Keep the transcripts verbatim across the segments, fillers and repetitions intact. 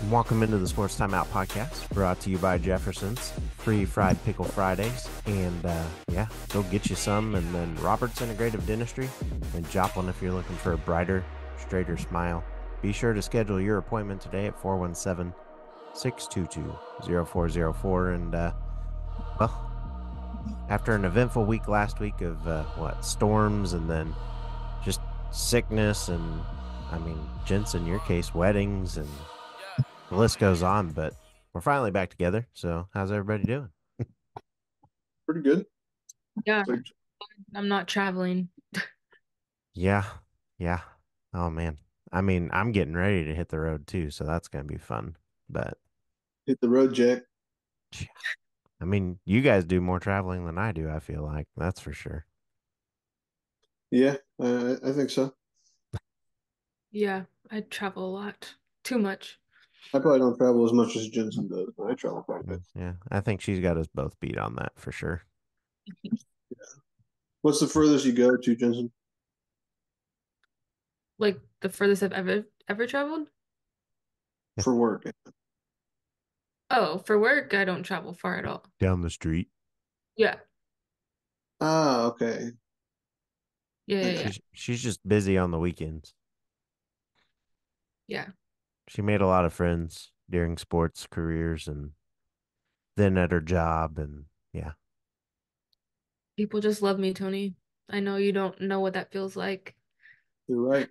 Welcome into the Sports Timeout podcast, brought to you by Jefferson's Free Fried Pickle Fridays. And uh, yeah, go get you some. And then Robert's Integrative Dentistry and Joplin if you're looking for a brighter, straighter smile. Be sure to schedule your appointment today at four one seven, six two two, zero four zero four. And uh, well, after an eventful week last week of uh, what, storms and then just sickness and, I mean, gents, in your case, weddings and the list goes on, but we're finally back together. So how's everybody doing? Pretty good. Yeah, I'm not traveling. Yeah, yeah. Oh man. I mean, I'm getting ready to hit the road too, so that's gonna be fun. But Hit the road, Jack. I mean, you guys do more traveling than I do, I feel like. That's for sure. Yeah, I, I think so. Yeah, I travel a lot. Too much. I probably don't travel as much as Jensen does, but I travel quite a bit. Yeah, I think she's got us both beat on that for sure. Yeah. What's the furthest you go to, Jensen? Like the furthest I've ever ever traveled? For work. Oh, for work, I don't travel far at all. Down the street. Yeah. Ah, okay. Yeah, yeah, yeah. She's, she's just busy on the weekends. Yeah. She made a lot of friends during sports careers and then at her job, and yeah. People just love me, Tony. I know you don't know what that feels like. You're right.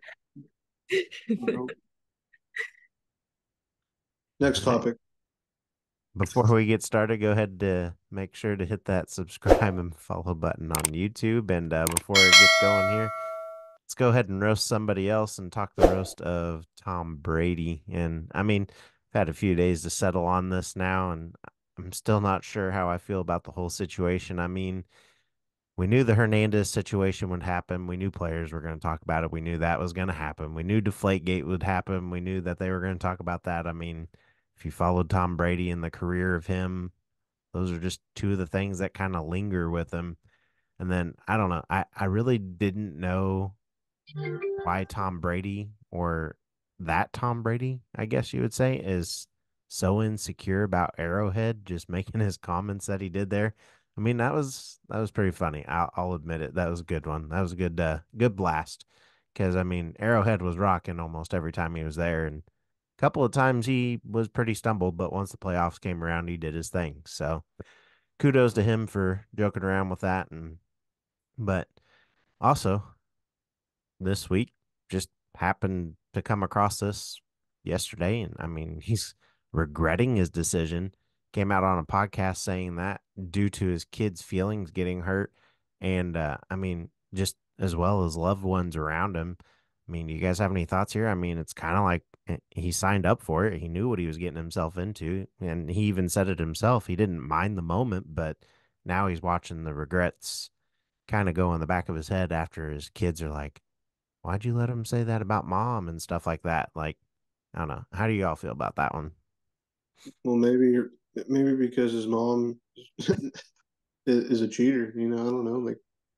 Next topic. Before we get started, go ahead to make sure to hit that subscribe and follow button on YouTube. And uh, before it gets going here, let's go ahead and roast somebody else and talk the roast of Tom Brady. And I mean, I've had a few days to settle on this now, and I'm still not sure how I feel about the whole situation. I mean, we knew the Hernandez situation would happen. We knew players were going to talk about it. We knew that was going to happen. We knew Deflategate would happen. We knew that they were going to talk about that. I mean, if you followed Tom Brady and the career of him, those are just two of the things that kind of linger with him. And then I don't know. I, I really didn't know why Tom Brady, or that Tom Brady, I guess you would say, is so insecure about Arrowhead, just making his comments that he did there. I mean, that was that was pretty funny. I'll, I'll admit it. That was a good one. That was a good uh, good blast. Because I mean, Arrowhead was rocking almost every time he was there, and a couple of times he was pretty stumbled, but once the playoffs came around, he did his thing. So kudos to him for joking around with that. And but also this week just happened to come across this yesterday, and I mean, he's regretting his decision. Came out on a podcast saying that due to his kids' feelings getting hurt, and uh, I mean, just as well as loved ones around him. I mean, do you guys have any thoughts here? I mean, it's kind of like he signed up for it. He knew what he was getting himself into, and he even said it himself. He didn't mind the moment, but now he's watching the regrets kind of go in the back of his head after his kids are like, why'd you let him say that about mom and stuff like that? Like, I don't know. How do y'all feel about that one? Well, maybe maybe because his mom is a cheater. You know, I don't know. Like,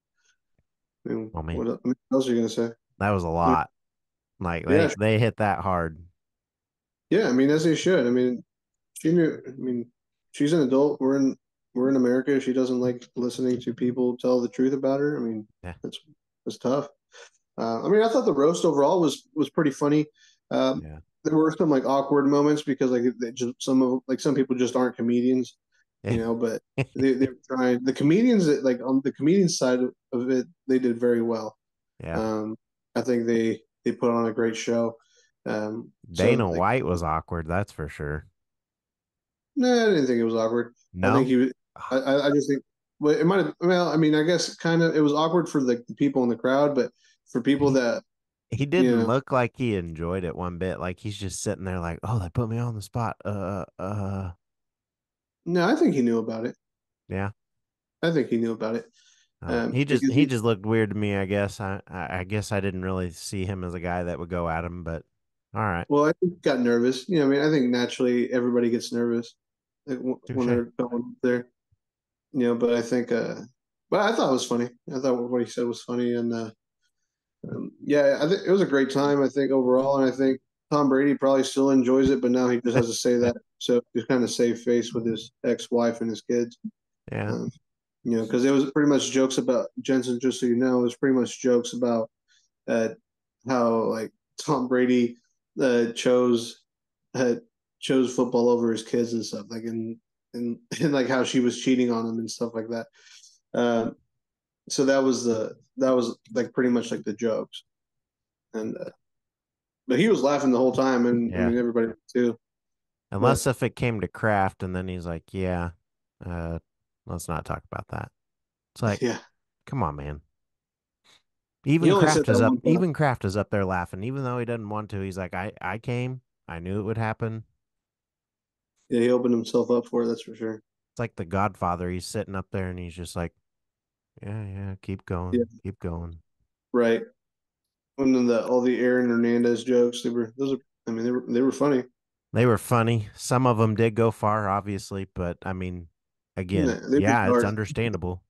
I mean, Oh, man. what, what else are you gonna say? That was a I mean, lot. Like, they, yeah, they hit that hard. yeah. I mean, as they should. I mean, she knew. I mean, she's an adult. We're in we're in America. She doesn't like listening to people tell the truth about her. I mean, Yeah. that's that's tough. Uh, I mean, I thought the roast overall was was pretty funny. Um, Yeah. there were some like awkward moments because like they just some of like some people just aren't comedians, you know. But they they were trying. The comedians that like on the comedian side of it, they did very well. Yeah. Um, I think they they put on a great show. Um, so Dana like, White was awkward. That's for sure. no, I didn't think it was awkward. I think No, he was. I I I just think. Well, it might have. Well, I mean, I guess kind of. It was awkward for the, the people in the crowd, but for people he, that he you didn't know, look like he enjoyed it one bit. Like, he's just sitting there like, oh, they put me on the spot. Uh, uh, no, I think he knew about it. yeah. I think he knew about it. Uh, Um, he just because he he, just looked weird to me, I guess. I, I I guess I didn't really see him as a guy that would go at him, but all right. well, I think he got nervous. You know, I mean, I think naturally everybody gets nervous like, w- when Touche. they're going up there. You know, but I think, uh, but I thought it was funny. I thought what he said was funny, and uh, um, yeah, I think it was a great time. I think overall, and I think Tom Brady probably still enjoys it, but now he just has to say that. So he's kind of save face with his ex-wife and his kids. Yeah. Um, you know, because it was pretty much jokes about Jensen. Just so you know, it was pretty much jokes about uh, how like Tom Brady uh, chose uh, chose football over his kids and stuff, like and and and like how she was cheating on him and stuff like that. Uh, so that was the that was like pretty much like the jokes, and uh, but he was laughing the whole time, and I Yeah. mean everybody too. Unless But if it came to Kraft and then he's like, yeah, uh, let's not talk about that. It's like, yeah, come on, man. he Even only said Kraft that is up. one time. Even Kraft is up there laughing, even though he doesn't want to. He's like, I, I came. I knew it would happen. Yeah, he opened himself up for it. That's for sure. It's like the Godfather. He's sitting up there and he's just like, yeah, yeah, keep Yeah, going, keep going. right. And then the all the Aaron Hernandez jokes, they were those are. I mean, they were they were funny. They were funny. Some of them did go far, obviously, but I mean, Yeah, again, they just yeah, it's are. understandable.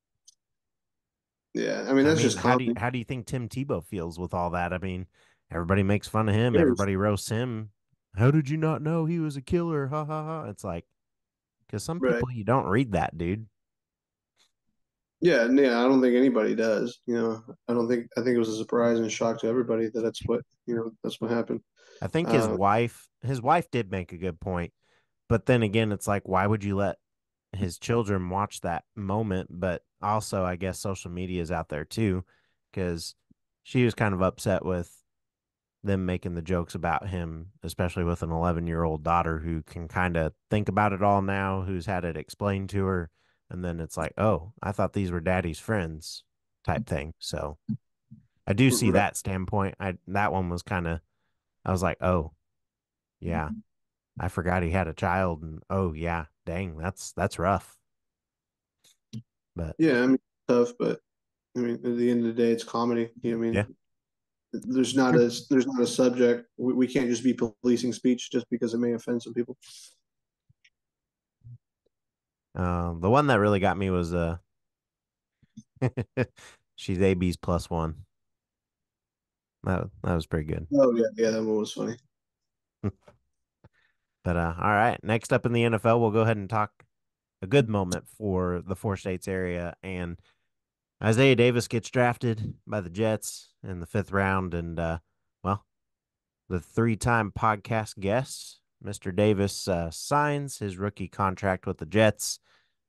Yeah, I mean I that's mean, just how do you, comedy. how do you think Tim Tebow feels with all that? I mean, everybody makes fun of him. There's Everybody roasts him. How did you not know he was a killer? Ha ha ha. It's like, because some right. people you don't read that, dude. Yeah, yeah. I don't think anybody does. You know, I don't think. I think it was a surprise and a shock to everybody that that's what you know. That's what happened. I think his Uh, wife, his wife did make a good point, but then again, it's like, why would you let his children watch that moment? But also, I guess social media is out there too, because she was kind of upset with them making the jokes about him, especially with an eleven year old daughter who can kind of think about it all now, who's had it explained to her. And then it's like, oh, I thought these were daddy's friends type thing. So I do see right. that standpoint. I, that one was kind of, I was like, oh, yeah, I forgot he had a child. And oh, yeah, dang, that's, that's rough. But Yeah, I mean tough, but I mean at the end of the day, it's comedy. You know, I yeah, mean, there's not true. a there's not a subject. We, we can't just be policing speech just because it may offend some people. Uh, the one that really got me was, uh, she's A B's plus one. That, that was pretty good. Oh yeah, yeah, that one was funny. But uh, all right, next up in the N F L, we'll go ahead and talk a good moment for the four states area. And Isaiah Davis gets drafted by the Jets in the fifth round. And uh, well, the three time podcast guest, Mister Davis, uh, signs his rookie contract with the Jets.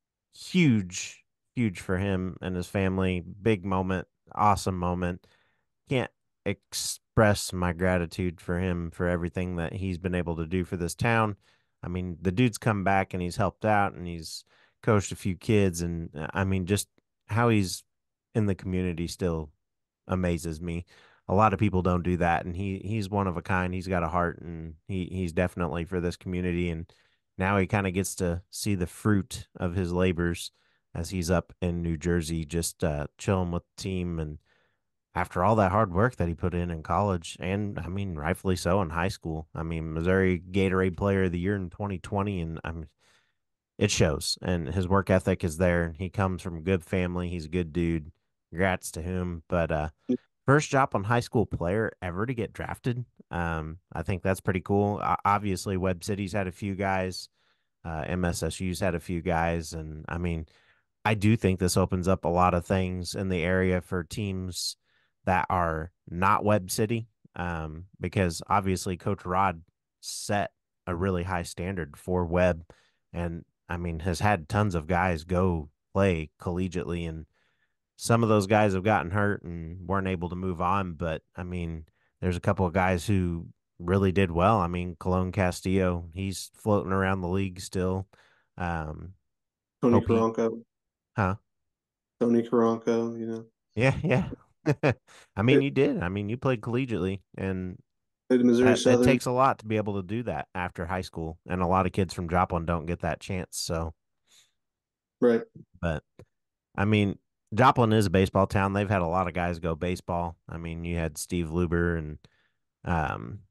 Huge, huge for him and his family. Big moment, awesome moment. Can't express my gratitude for him for everything that he's been able to do for this town. I mean, the dude's come back and he's helped out and he's coached a few kids. And uh, I mean, just how he's in the community still amazes me. A lot of people don't do that, and he he's one of a kind. He's got a heart, and he he's definitely for this community. And now he kind of gets to see the fruit of his labors as he's up in New Jersey, just uh, chilling with the team. And after all that hard work that he put in in college, and I mean, rightfully so in high school. I mean, Missouri Gatorade Player of the Year in twenty twenty, and I mean, it shows. And his work ethic is there. And he comes from a good family. He's a good dude. Congrats to him. But uh, first Joplin high school player ever to get drafted. Um, I think that's pretty cool. Uh, obviously, Webb City's had a few guys. Uh, M S S U's had a few guys, and I mean, I do think this opens up a lot of things in the area for teams that are not Webb City, um, because obviously Coach Rod set a really high standard for Webb, and I mean has had tons of guys go play collegiately, and some of those guys have gotten hurt and weren't able to move on. But I mean, there's a couple of guys who really did well. I mean, Cologne Castillo, he's floating around the league still. Um, Tony hope he, Karanka, huh? Tony Karanka, you know, Yeah, yeah. I mean, played you did. I mean, you played collegiately, and at Missouri that it Southern, takes a lot to be able to do that after high school, and a lot of kids from Joplin don't get that chance. So, right? but I mean, Joplin is a baseball town. They've had a lot of guys go baseball. I mean, you had Steve Luber and um,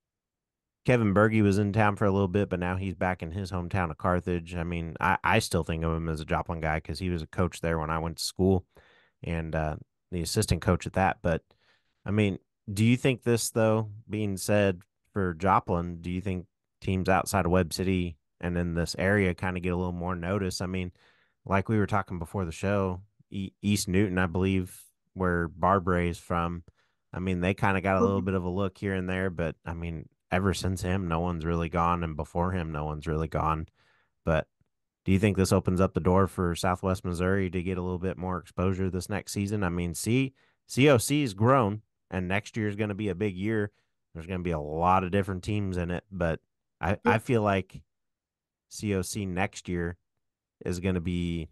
Kevin Berge was in town for a little bit, but now he's back in his hometown of Carthage. I mean, I, I still think of him as a Joplin guy because he was a coach there when I went to school and uh, the assistant coach at that. But I mean, do you think this, though, being said, for Joplin, do you think teams outside of Webb City and in this area kind of get a little more notice? I mean, like we were talking before the show, e- East Newton, I believe, where Barbara is from. I mean, they kind of got a little bit of a look here and there, but I mean, ever since him, no one's really gone, and before him, no one's really gone. But do you think this opens up the door for Southwest Missouri to get a little bit more exposure this next season? I mean, C COC's grown, and next year is going to be a big year. There's going to be a lot of different teams in it, but I, I feel like C O C next year is going to be,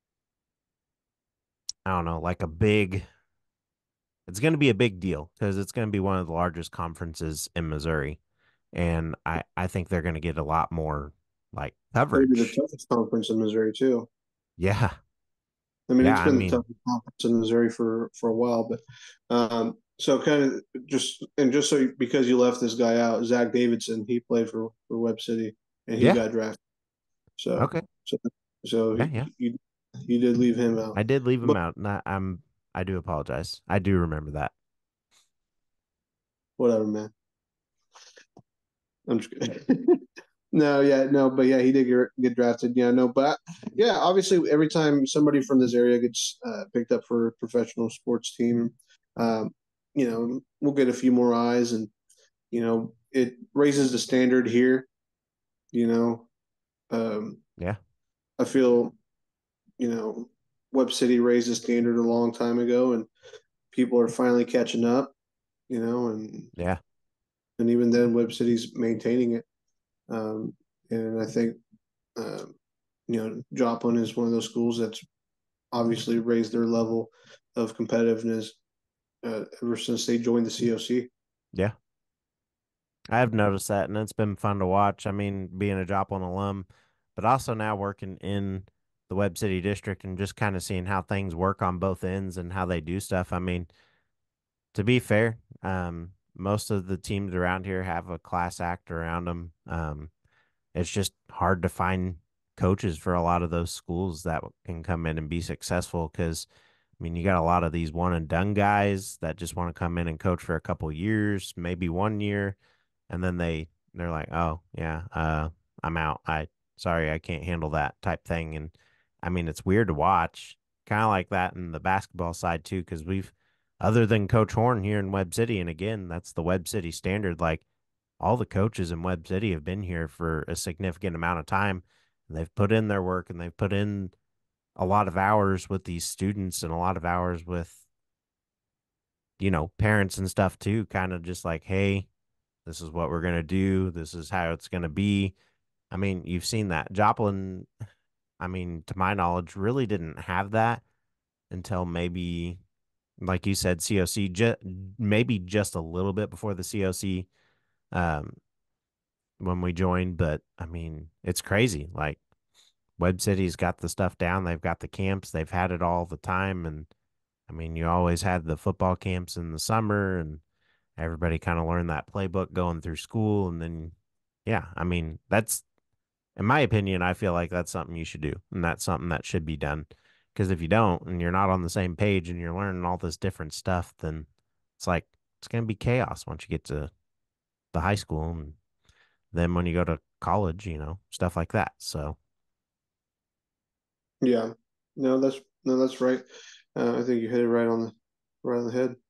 I don't know, like a big, it's going to be a big deal because it's going to be one of the largest conferences in Missouri. And I, I think they're going to get a lot more like Maybe the coverage. toughest conference in Missouri too. Yeah. I mean, Yeah. it's I been the mean, toughest conference in Missouri for for a while, but um, so kind of just and just so you, because you left this guy out, Zach Davidson, he played for for Webb City and he yeah. got drafted. So Okay. so so Yeah. he, Yeah. you you did leave him out, I did leave him but out. And I, I'm, I do apologize. I do remember that. whatever, man. I'm just kidding. No, yeah, no, but yeah, he did get, get drafted. Yeah, no, but yeah, obviously, every time somebody from this area gets uh, picked up for a professional sports team, um, you know, we'll get a few more eyes, and you know, it raises the standard here. You know, um, Yeah. I feel, you know, Web City raised the standard a long time ago, and people are finally catching up. You know, and Yeah. and even then, Web City's maintaining it. Um, and I think, um, you know, Joplin is one of those schools that's obviously raised their level of competitiveness uh, ever since they joined the C O C. Yeah. I've noticed that, and it's been fun to watch. I mean, being a Joplin alum, but also now working in the Webb City district and just kind of seeing how things work on both ends and how they do stuff. I mean, to be fair, um, most of the teams around here have a class act around them. Um, it's just hard to find coaches for a lot of those schools that can come in and be successful because, I mean, you got a lot of these one and done guys that just want to come in and coach for a couple years, maybe one year, and then they they're like, "Oh, yeah, uh, I'm out. I sorry, I can't handle that," type thing. And I mean, it's weird to watch, kind of like that in the basketball side too, because we've other than Coach Horn here in Webb City, and again, that's the Webb City standard. Like all the coaches in Webb City have been here for a significant amount of time, and they've put in their work and they've put in a lot of hours with these students and a lot of hours with, you know, parents and stuff too, kind of just like, hey, this is what we're going to do. This is how it's going to be. I mean, you've seen that. Joplin, I mean, to my knowledge, really didn't have that until maybe, like you said, C O C, ju- maybe just a little bit before the C O C um, when we joined. But I mean, it's crazy. Like, Webb City's got the stuff down. They've got the camps. They've had it all the time. And I mean, you always had the football camps in the summer, and everybody kind of learned that playbook going through school. And then, yeah, I mean, that's, in my opinion, I feel like that's something you should do. And that's something that should be done. Because if you don't, and you're not on the same page and you're learning all this different stuff, then it's like, it's going to be chaos once you get to the high school. And then when you go to college, you know, stuff like that. So, Yeah, no, that's no, that's right. Uh, I think you hit it right on the right on the head.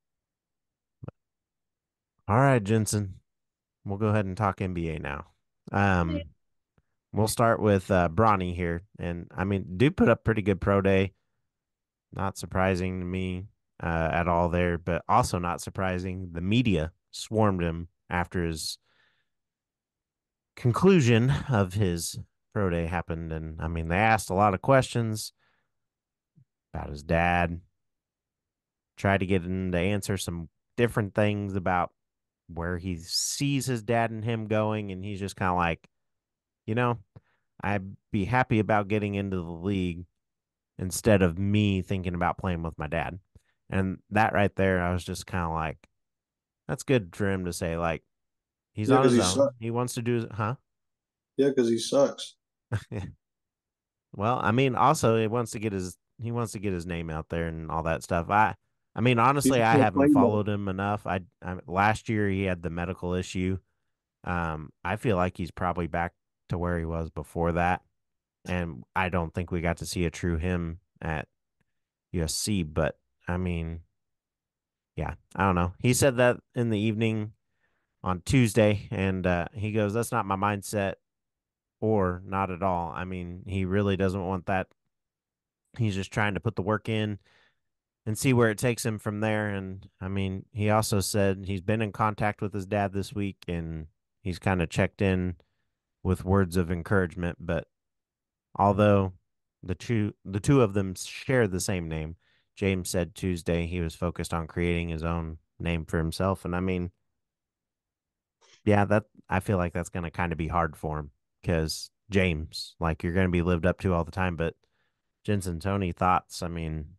all right, Jensen, we'll go ahead and talk N B A now. Um, we'll start with uh, Bronny here. And I mean, dude put up pretty good pro day. Not surprising to me uh, at all there, but also not surprising. The media swarmed him after his conclusion of his pro day happened. And I mean, they asked a lot of questions about his dad, tried to get him to answer some different things about where he sees his dad and him going. And he's just kind of like, you know, I'd be happy about getting into the league instead of me thinking about playing with my dad. And that right there, I was just kind of like, that's good for him to say. Like, he's Yeah, on because his he own. sucks. He wants to do, huh? Yeah, because he sucks. Well, I mean, also he wants to get his he wants to get his name out there and all that stuff. I I mean, He's honestly, I still haven't playing though. followed him enough. I, I last year he had the medical issue, Um, I feel like he's probably back to where he was before that, and I don't think we got to see a true him at U S C. But I mean, yeah, I don't know. He said that in the evening on Tuesday, and uh, he goes, "That's not my mindset, or not at all." I mean, he really doesn't want that. He's just trying to put the work in and see where it takes him from there. And I mean, he also said he's been in contact with his dad this week, and he's kind of checked in with words of encouragement. But although the two the two of them share the same name, James said Tuesday he was focused on creating his own name for himself. And I mean, yeah, that I feel like that's going to kind of be hard for him because James, like you're going to be lived up to all the time. But Jensen Tony thoughts, I mean,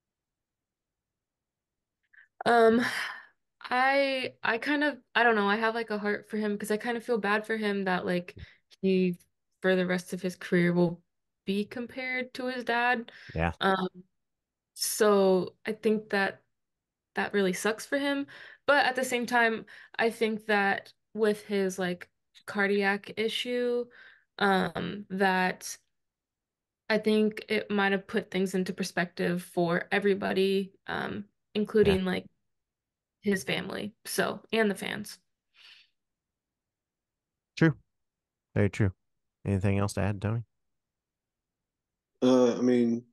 Um, I I kind of I don't know, I have like a heart for him because I kind of feel bad for him that like he for the rest of his career will be compared to his dad. yeah, Um, so I think that that really sucks for him. But at the same time, I think that with his like cardiac issue, um, that I think it might have put things into perspective for everybody, um, yeah, including like his family, so and the fans. true, very true. Anything else to add, Tony? Uh, I mean,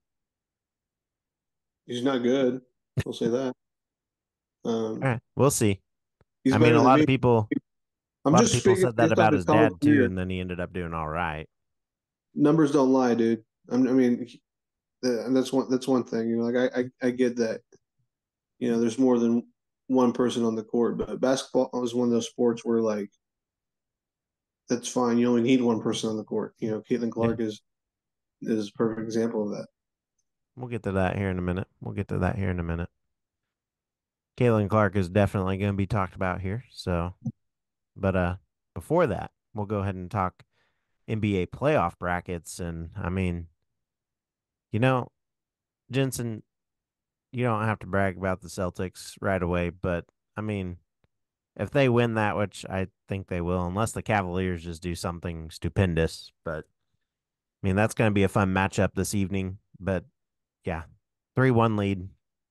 he's not good. I'll say that. All Um, right, we'll see. he's I mean, better a than lot me. of people, a I'm lot of just people speaking said that based off about his his college dad too, career. and then he ended up doing all right. Numbers don't lie, dude. I'm, I mean, uh, and that's one that's one thing. You know, like I, I I get that. You know, there's more than one person on the court, but basketball is one of those sports where like that's fine. You only need one person on the court. You know, Caitlin Yeah, Clark is is a perfect example of that. we'll get to that here in a minute. We'll get to that here in a minute. Caitlin Clark is definitely going to be talked about here. So, but uh, before that, we'll go ahead and talk N B A playoff brackets. And I mean, you know, Jensen, you don't have to brag about the Celtics right away, but I mean, if they win that, which I think they will, unless the Cavaliers just do something stupendous, but I mean, that's going to be a fun matchup this evening. But yeah, three one lead.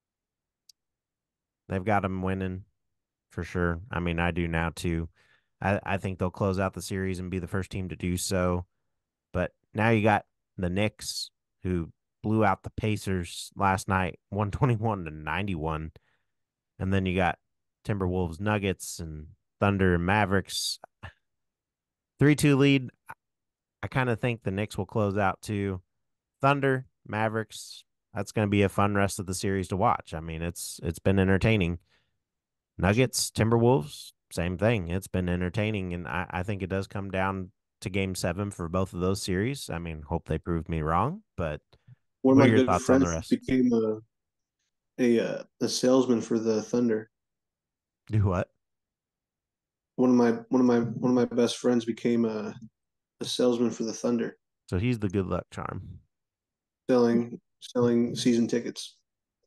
They've got them winning for sure. I mean, I do now too. I, I think they'll close out the series and be the first team to do so. But now you got the Knicks who blew out the Pacers last night, one twenty-one to ninety-one. And then you got Timberwolves, Nuggets, and Thunder and Mavericks. three two lead. I kind of think the Knicks will close out too. Thunder, Mavericks. That's going to be a fun rest of the series to watch. I mean, it's it's been entertaining. Nuggets, Timberwolves, same thing. It's been entertaining, and I, I think it does come down to Game Seven for both of those series. I mean, hope they prove me wrong, but One of what my are your good thoughts on the friends rest? became a a uh, a salesman for the Thunder. Do what? One of my one of my one of my best friends became a, a salesman for the Thunder, So he's the good luck charm. selling selling season tickets.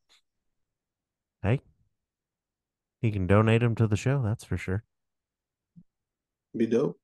Hey, he can donate them to the show, that's for sure. Be dope.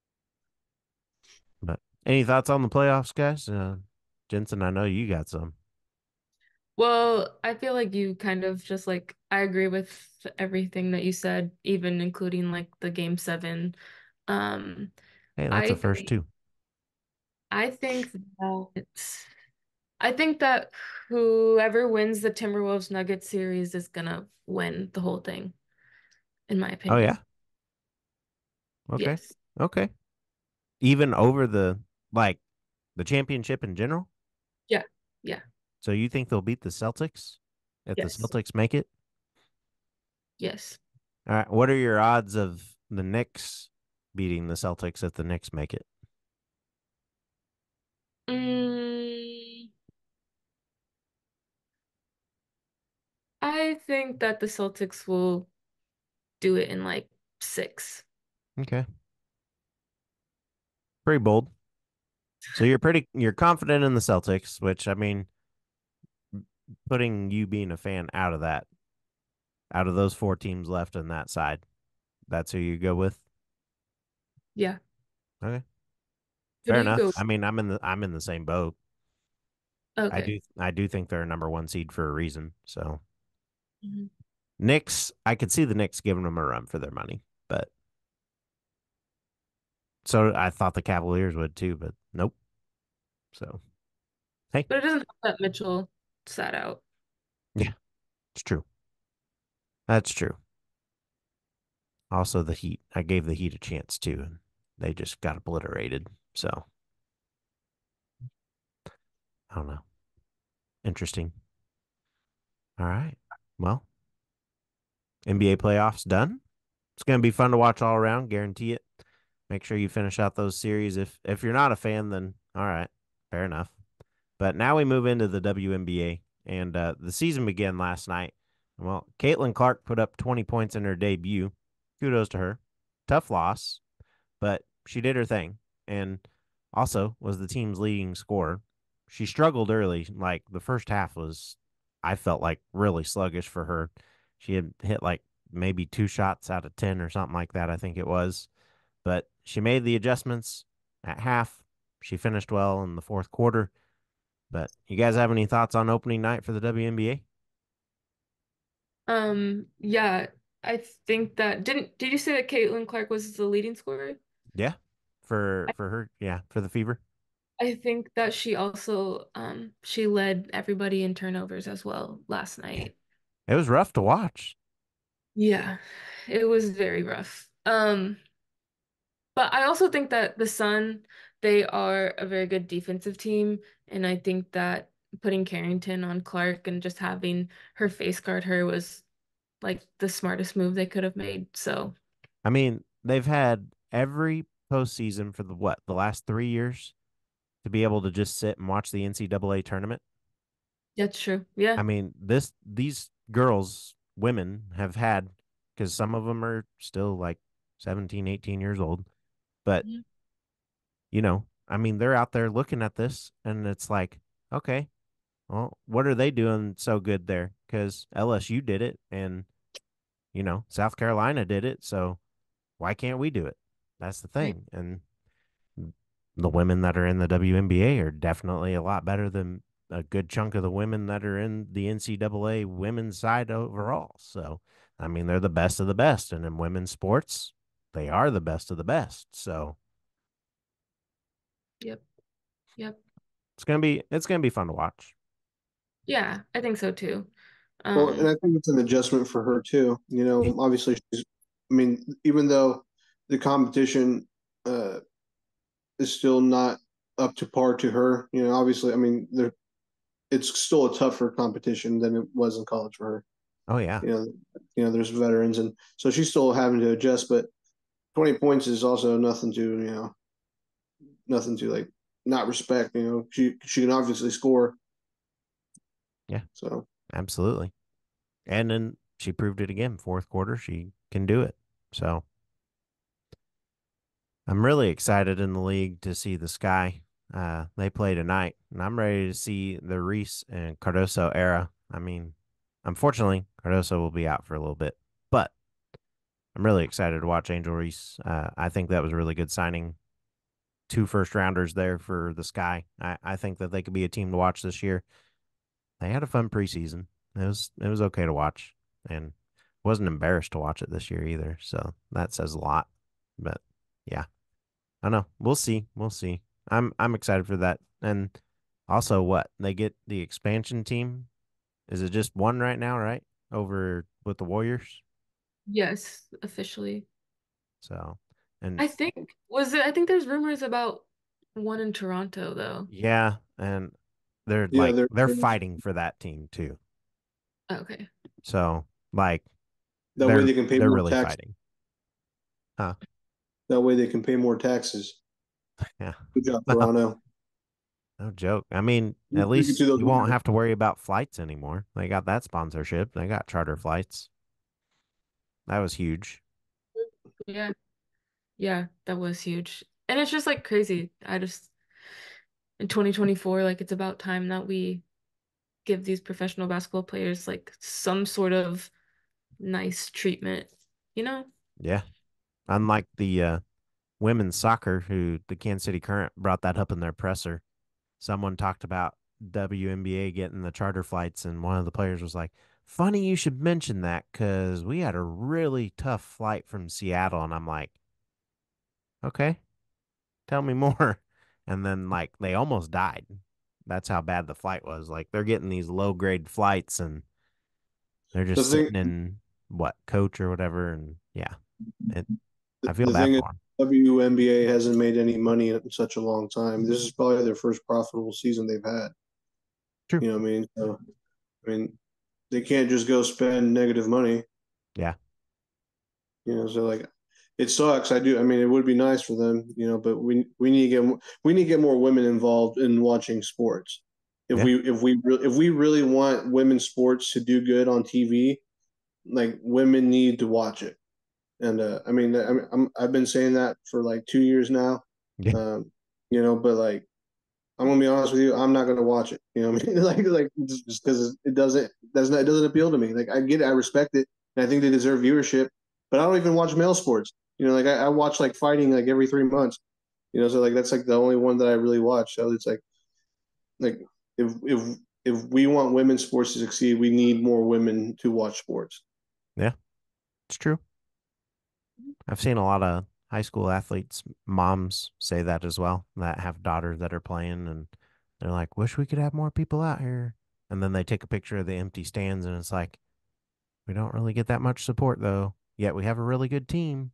But any thoughts on the playoffs, guys? Uh, Jensen, I know you got some. Well, I feel like you kind of just like I agree with everything that you said, even including like the game seven. Um, Hey, that's a I first think two. I think that I think that whoever wins the Timberwolves Nuggets series is gonna win the whole thing, in my Oh opinion. yeah. Okay. Yes. Okay. Even over the like the championship in general. Yeah. Yeah. So you think they'll beat the Celtics if the Yes. Celtics make it? Yes. All right. What are your odds of the Knicks beating the Celtics if the Knicks make it? Mm, I think that the Celtics will do it in like six. Okay. Pretty bold. So you're pretty you're confident in the Celtics, which I mean, putting you being a fan out of that, out of those four teams left on that side, that's who you go with. Yeah. Okay. Who Fair do you enough. go? I mean, I'm in the I'm in the same boat. I Okay. do I do think they're a number one seed for a reason. So Mhm. Knicks, I could see the Knicks giving them a run for their money, but so I thought the Cavaliers would too, but nope. So hey, But it doesn't help that Mitchell sat out. yeah, it's true. That's true. Also, the Heat. I gave the Heat a chance too, and they just got obliterated. So I don't know. Interesting. All right. Well, N B A playoffs done. It's going to be fun to watch all around. Guarantee it. Make sure you finish out those series. If if you're not a fan, then all right, fair enough. But now we move into the W N B A, and uh, the season began last night. Well, Caitlin Clark put up twenty points in her debut. Kudos to her. Tough loss, but she did her thing, and also was the team's leading scorer. She struggled early. Like the first half was, I felt like really sluggish for her. She had hit like maybe two shots out of ten or something like that, I think it was. But she made the adjustments at half. She finished well in the fourth quarter. But you guys have any thoughts on opening night for the W N B A? Um, yeah, I think that didn't did you say that Caitlin Clark was the leading scorer? Yeah, for I, for her, yeah, for the Fever. I think that she also um she led everybody in turnovers as well last Yeah, night. it was rough to watch. Yeah, it was very rough. Um, but I also think that the Sun, they are a very good defensive team, and I think that putting Carrington on Clark and just having her face guard her was like the smartest move they could have made. So I mean, they've had every postseason for the what the last three years to be able to just sit and watch the N C double A tournament. that's true. I Yeah. mean, this these girls, women, have had because some of them are still like seventeen, eighteen years old, but Mhm. you know, I mean, they're out there looking at this, and it's like, okay, well, what are they doing so good there? Because L S U did it, and you know, South Carolina did it, so why can't we do it? That's the Right. thing. And the women that are in the W N B A are definitely a lot better than a good chunk of the women that are in the N C double A women's side overall. So, I mean, they're the best of the best, and in women's sports, they are the best of the best. So Yep. Yep. it's gonna be it's gonna be fun to watch. Yeah, I think so too. Well, and Um, I think it's an adjustment for her too. You know, obviously she's. I mean, even though the competition uh, is still not up to par to her, you know, obviously, I mean, there it's still a tougher competition than it was in college for her. Oh yeah, You know, you know, there's veterans, and so she's still having to adjust. But twenty points is also nothing to you know, nothing to like not respect. You know, she she can obviously score. yeah, So absolutely. And then she proved it again. Fourth quarter, she can do it. So I'm really excited in the league to see the Sky. Uh, they play tonight, and I'm ready to see the Reese and Cardoso era. I mean, unfortunately, Cardoso will be out for a little bit, but I'm really excited to watch Angel Reese. Uh, I think that was a really good signing. Two first rounders there for the Sky. I, I think that they could be a team to watch this year. They had a fun preseason. It was it was okay to watch, and wasn't embarrassed to watch it this year either. So that says a lot. But yeah. I know. We'll see. We'll see. I'm I'm excited for that. And also what? They get the expansion team. Is it just one right now, right? Over with the Warriors. yes, officially. So, and I think was it I think there's rumors about one in Toronto though. yeah, and they're yeah, like they're, they're they're fighting for that team too. Okay. So, like that way they're they can pay they're more really tax. fighting. Huh. That way they can pay more taxes. Yeah. Good job, No, Toronto. no joke. I mean, You at can least see those you won't winners. have to worry about flights anymore. They got that sponsorship. They got charter flights. That was huge. Yeah. Yeah, that was huge. And it's just like crazy. I just in twenty twenty-four, like it's about time that we give these professional basketball players like some sort of nice treatment, you know? Yeah. Unlike the uh women's soccer, who the Kansas City Current brought that up in their presser. Someone talked about W N B A getting the charter flights, and one of the players was like, "Funny you should mention that because we had a really tough flight from Seattle." And I'm like, "Okay, tell me more." And then, like, they almost died. That's how bad the flight was. Like, they're getting these low grade flights, and they're The just thing, sitting in what coach or whatever. And yeah, it, I feel the bad thing is, for them. W N B A hasn't made any money in such a long time. This is probably their first profitable season they've had. True. You know what I mean? So, I mean, they can't just go spend negative money. Yeah. You know, so like, it sucks. I do. I mean, it would be nice for them. You know, but we we need to get we need to get more women involved in watching sports. If Yeah. we if we re- if we really want women's sports to do good on T V, like women need to watch it. And uh, I mean, I'm, I'm I've been saying that for like two years now. Yeah. Um, you know, but like I'm gonna be honest with you, I'm not gonna watch it. You know what I mean? like like just because it doesn't doesn't it doesn't appeal to me. Like I get it, I respect it, and I think they deserve viewership, but I don't even watch male sports. You know, like I, I watch like fighting like every three months. You know, so like that's like the only one that I really watch. So it's like like if if if we want women's sports to succeed, we need more women to watch sports. Yeah. It's true. I've seen a lot of high school athletes, moms say that as well, that have daughters that are playing, and they're like, wish we could have more people out here. And then they take a picture of the empty stands, and it's like, we don't really get that much support, though. Yet we have a really good team.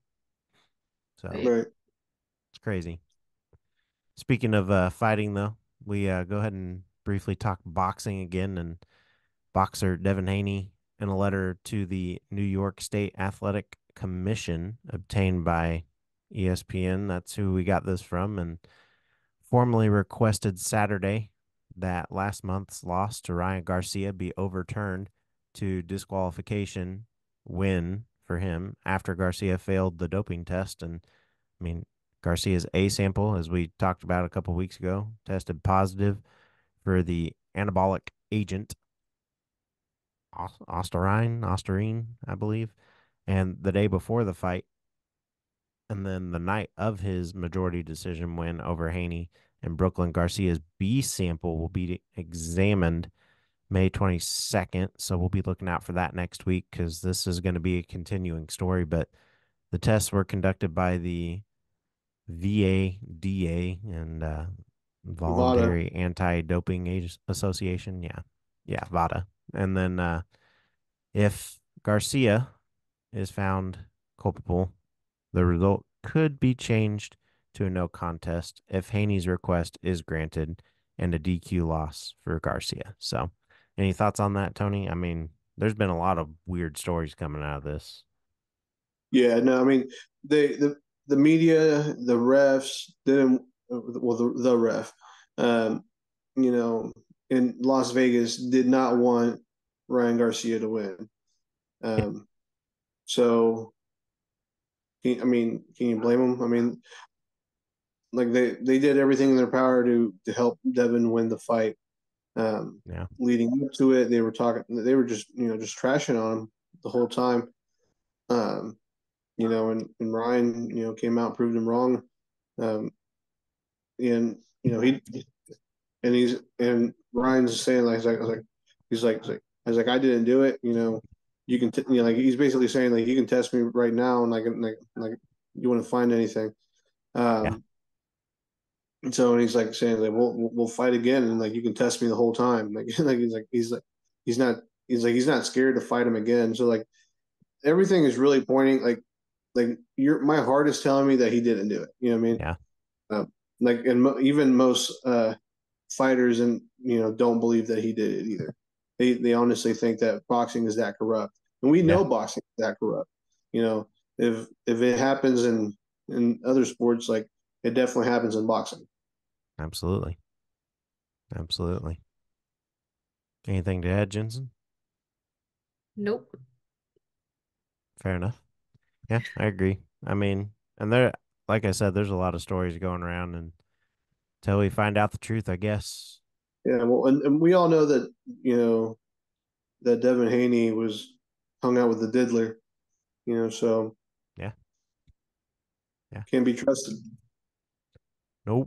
So Right. Right. it's crazy. Speaking of uh, fighting, though, we uh, go ahead and briefly talk boxing again. And boxer Devin Haney, in a letter to the New York State Athletic Commission obtained by E S P N, that's who we got this from, and formally requested Saturday that last month's loss to Ryan Garcia be overturned to disqualification win for him after Garcia failed the doping test. And I mean, Garcia's A sample, as we talked about a couple weeks ago, tested positive for the anabolic agent Osterine, Osterine, I believe. And the day before the fight, and then the night of his majority decision win over Haney and Brooklyn, Garcia's B sample will be examined May twenty-second. So we'll be looking out for that next week because this is going to be a continuing story. But the tests were conducted by the V A D A and uh, Vada. Voluntary Anti Doping Association. Yeah. Yeah. VADA. And then uh, if Garcia is found culpable, the result could be changed to a no contest if Haney's request is granted and a D Q loss for Garcia. So, any thoughts on that, Tony? I mean, there's been a lot of weird stories coming out of this. Yeah, no, I mean they the the media, the refs didn't well the the ref, um, you know, in Las Vegas did not want Ryan Garcia to win. Yeah, Um, so can, I mean, can you blame them? I mean, like they they did everything in their power to to help Devin win the fight. Um, yeah, leading up to it, they were talking, they were just you know just trashing on him the whole time. Um, you know, and, and Ryan, you know, came out and proved him wrong. Um, and you know he and he's and Ryan's saying like he's like, I was like he's like, he's like I was like I didn't do it. You know, you can t-, you know like he's basically saying like you can test me right now and like like like you want to find anything. yeah, Um, and so and he's like saying like we'll we'll fight again and like you can test me the whole time. Like like he's like he's like he's not he's like he's not scared to fight him again. So like everything is really pointing like like your my heart is telling me that he didn't do it. You know what I mean? yeah, Uh, like and mo- even most uh, fighters and you know don't believe that he did it either. They they honestly think that boxing is that corrupt, and we yeah. know boxing is that corrupt. You know, if if it happens in in other sports, like it definitely happens in boxing. Absolutely, absolutely. Anything to add, Jensen? Nope. Fair enough. Yeah, I agree. I mean, and there, like I said, there's a lot of stories going around, and until we find out the truth, I guess. Yeah, well, and, and we all know that you know that Devin Haney was hung out with the diddler. You know, so Yeah, Yeah. Can't be trusted. Nope.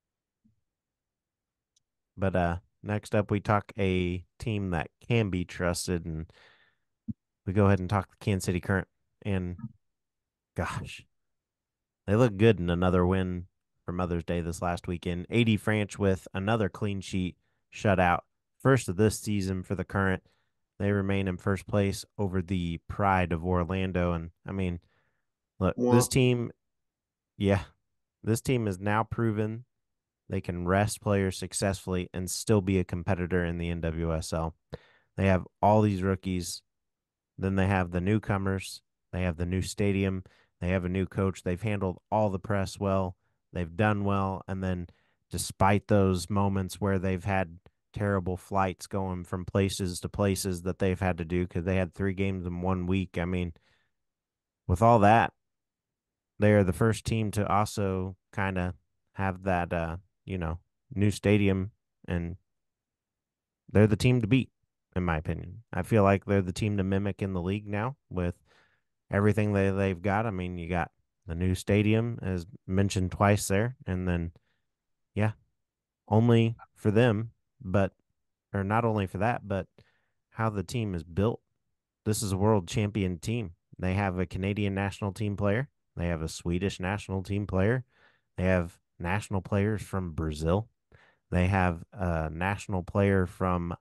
But uh, next up, we talk a team that can be trusted, and we go ahead and talk the Kansas City Current. And gosh, they look good in another win for Mother's Day this last weekend. A D Franch with another clean sheet shutout, first of this season for the Current. They remain in first place over the Pride of Orlando. And I mean, look, this Well, team, yeah, this team has now proven they can rest players successfully and still be a competitor in the N W S L. They have all these rookies. Then they have the newcomers. They have the new stadium. They have a new coach. They've handled all the press well. They've done well. And then, despite those moments where they've had terrible flights going from places to places that they've had to do because they had three games in one week, I mean, with all that, they are the first team to also kind of have that, uh, you know, new stadium, and they're the team to beat, in my opinion. I feel like they're the team to mimic in the league now with everything they they've got. I mean, you got the new stadium as mentioned twice there, and then yeah, only for them, but or not only for that, but how the team is built. This is a world champion team. They have a Canadian national team player. They have a Swedish national team player. They have national players from Brazil. They have a national player from,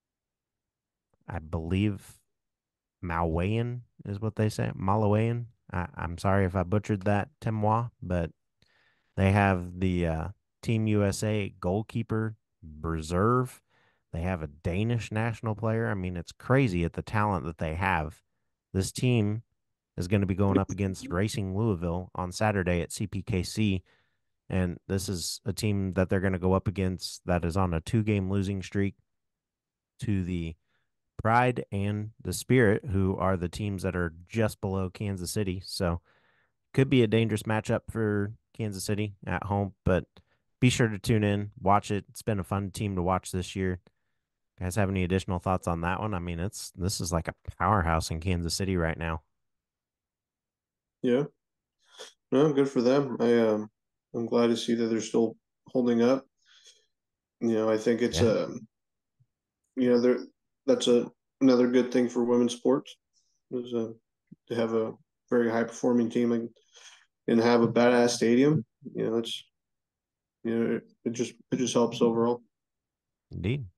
I believe, Malawian is what they say. Malawian. I, I'm sorry if I butchered that, Timois, but they have the uh, Team U S A goalkeeper reserve. They have a Danish national player. I mean, it's crazy at the talent that they have. This team is going to be going up against Racing Louisville on Saturday at C P K C. And this is a team that they're going to go up against that is on a two game losing streak to the Pride and the Spirit, who are the teams that are just below Kansas City. So could be a dangerous matchup for Kansas City at home, but be sure to tune in, watch it. It's been a fun team to watch this year. Guys, have any additional thoughts on that one? I mean, it's this is like a powerhouse in Kansas City right now. yeah, no, good for them. I um, I'm glad to see that they're still holding up. You know, I think it's Yeah, a, you know, there that's a another good thing for women's sports is uh, to have a very high performing team and, and have a badass stadium. You know, it's you know it, it just it just helps overall. indeed.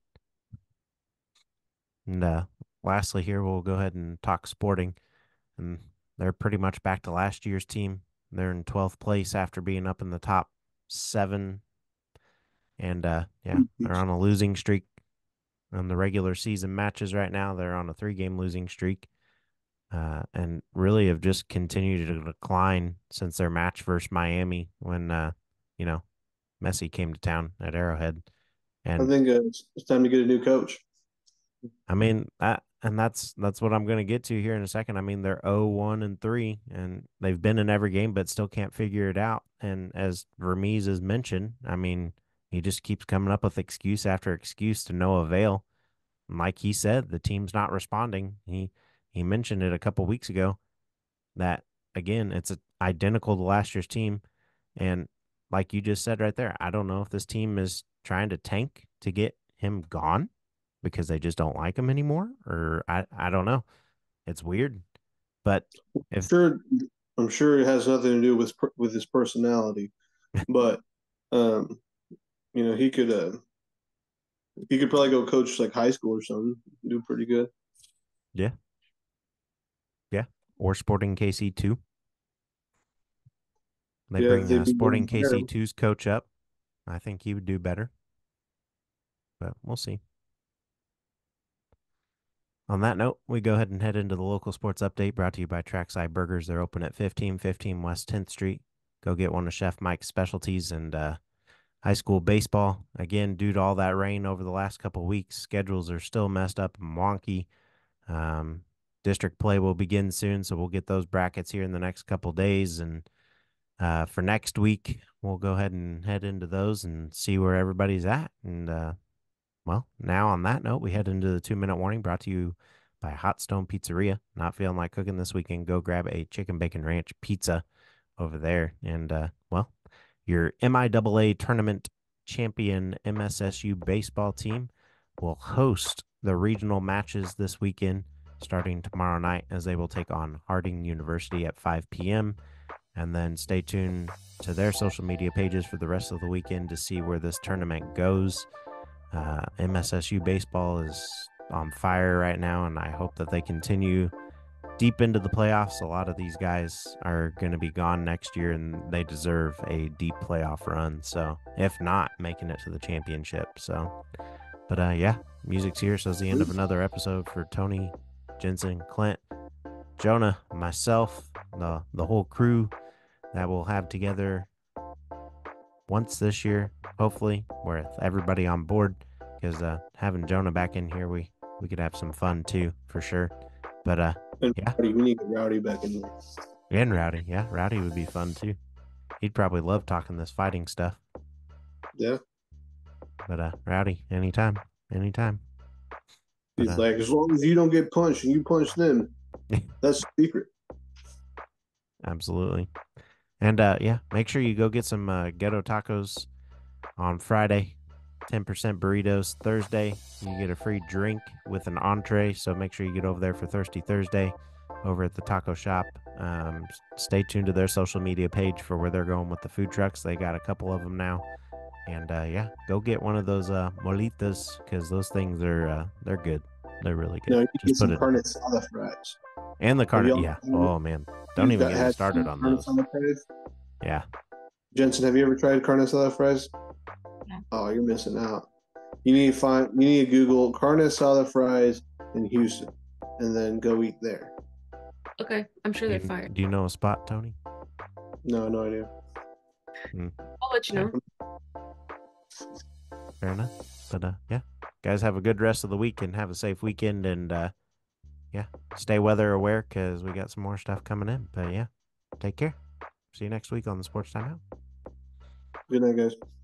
And uh, lastly, here we'll go ahead and talk sporting, and they're pretty much back to last year's team. They're in twelfth place after being up in the top seven, and uh, yeah, they're on a losing streak on the regular season matches right now. They're on a three game losing streak, uh, and really have just continued to decline since their match versus Miami when, uh, you know, Messi came to town at Arrowhead. I And think uh, it's, it's time to get a new coach. I mean, that, and that's that's what I'm going to get to here in a second. I mean, they're oh one and three, and they've been in every game, but still can't figure it out. And as Vermees has mentioned, I mean, he just keeps coming up with excuse after excuse to no avail. And like he said, the team's not responding. He he mentioned it a couple weeks ago that again, it's a, identical to last year's team, and like you just said right there, I don't know if this team is trying to tank to get him gone because they just don't like him anymore, or I I don't know. It's weird, but if Sure, I'm sure it has nothing to do with with his personality, but um, you know, he could uh, he could probably go coach like high school or something, do pretty good. yeah, yeah, or Sporting K C two, they Yeah, if bring they uh, beat Sporting him there. K C two's coach up. I think he would do better, but we'll see. On that note, we go ahead and head into the local sports update brought to you by Trackside Burgers. They're open at fifteen fifteen West tenth Street. Go get one of Chef Mike's specialties, and uh, high school baseball. Again, due to all that rain over the last couple of weeks, schedules are still messed up and wonky. Um, district play will begin soon, so we'll get those brackets here in the next couple days. And uh, for next week, we'll go ahead and head into those and see where everybody's at. And uh, well, now on that note, we head into the two minute warning brought to you by Hot Stone Pizzeria. Not feeling like cooking this weekend? Go grab a chicken bacon ranch pizza over there. And uh, well, your M I A A tournament champion M S S U baseball team will host the regional matches this weekend, starting tomorrow night, as they will take on Harding University at five p.m. And then stay tuned to their social media pages for the rest of the weekend to see where this tournament goes. Uh, M S S U baseball is on fire right now, and I hope that they continue deep into the playoffs. A lot of these guys are going to be gone next year, and they deserve a deep playoff run. So, if not, making it to the championship. So, but uh, yeah, music's here. So, it's the end of another episode for Tony, Jensen, Clint, Jonah, myself, the the whole crew that we'll have together once this year, hopefully, with everybody on board. Because uh, having Jonah back in here, we we could have some fun too, for sure. But uh, And yeah, Rowdy, we need to get Rowdy back in there. and Rowdy, yeah, Rowdy would be fun too. He'd probably love talking this fighting stuff. Yeah. But uh, Rowdy, anytime, anytime. But, He's uh, like, as long as you don't get punched and you punch them, that's the secret. absolutely. And uh, yeah, make sure you go get some uh, ghetto tacos on Friday. ten percent burritos Thursday. You get a free drink with an entree. So make sure you get over there for Thirsty Thursday over at the taco shop. Um, stay tuned to their social media page for where they're going with the food trucks. They got a couple of them now. And uh, yeah, go get one of those uh, molitas, because those things are uh, they're good. They're really good. No, you Just get put some it carne asada fries. and the Have carne. y'all- Yeah. Oh man, don't you even got- get me had started on carne those. asada fries? Yeah. Jensen, have you ever tried carne asada fries? No. Oh, you're missing out. You need to find. You need to Google carne asada fries in Houston, and then go eat there. Okay, I'm sure Do they're you, fire. do you know a spot, Tony? No, no idea. I'll let you know. Fair enough. But uh, yeah, guys, have a good rest of the week and have a safe weekend. And uh, yeah, stay weather aware, because we got some more stuff coming in. But yeah, take care. See you next week on the Sports Timeout. Good night, guys.